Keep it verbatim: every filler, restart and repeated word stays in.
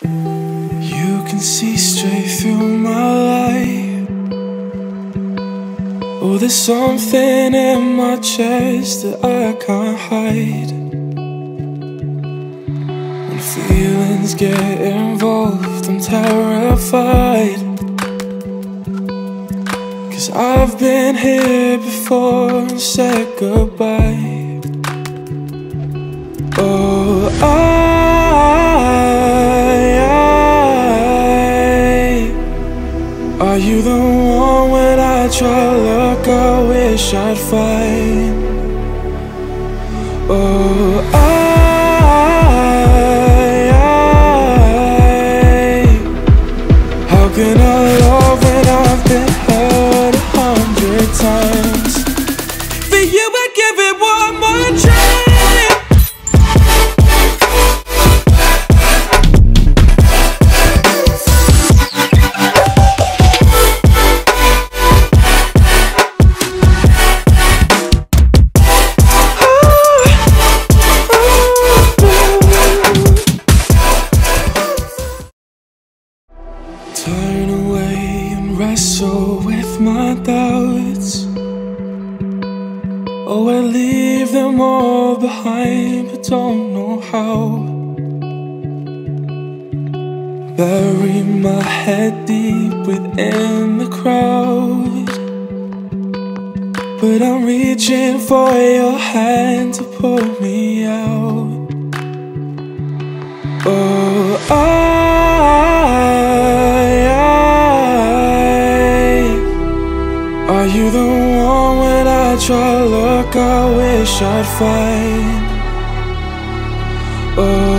You can see straight through my life. Oh, there's something in my chest that I can't hide. When feelings get involved, I'm terrified. 'Cause I've been here before and said goodbye. Oh, I, I are you the one when I try to look I wish I'd find? Oh, I, I how can I love when I've been hurt a hundred times? For you I give it one more try. Turn away and wrestle with my doubts. Oh, I leave them all behind, but don't know how. Bury my head deep within the crowd, but I'm reaching for your hand to pull me out. Oh, I, are you the one when I try to look I wish I'd find? Oh,